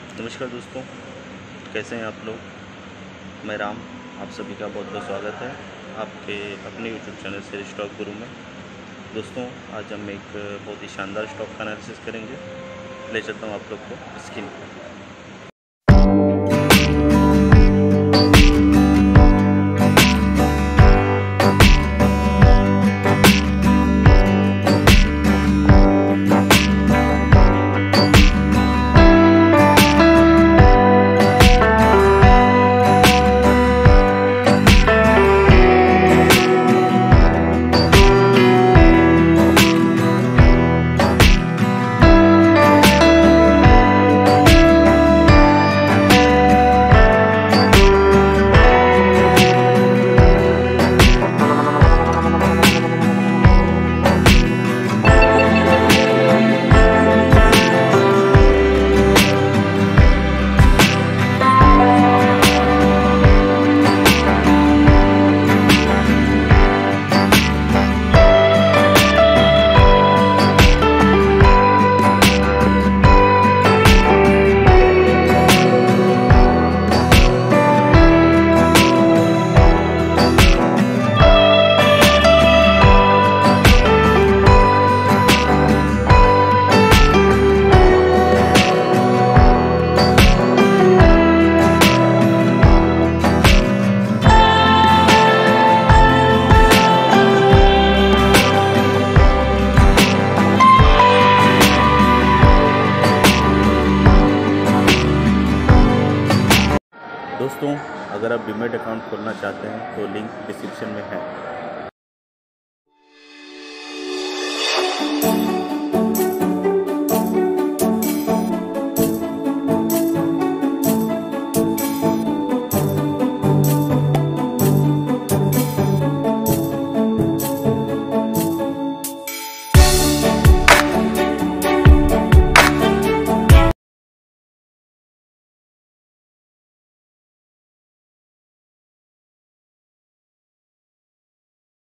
नमस्कार दोस्तों, कैसे हैं आप लोग। मैं राम, आप सभी का बहुत बहुत स्वागत है आपके अपने यूट्यूब चैनल शेयर स्टॉक गुरु में। दोस्तों, आज हम एक बहुत ही शानदार स्टॉक का एनालिसिस करेंगे। ले चलता हूँ आप लोग को स्क्रीन पर। दोस्तों, अगर आप डीमैट अकाउंट खोलना चाहते हैं तो लिंक डिस्क्रिप्शन में है।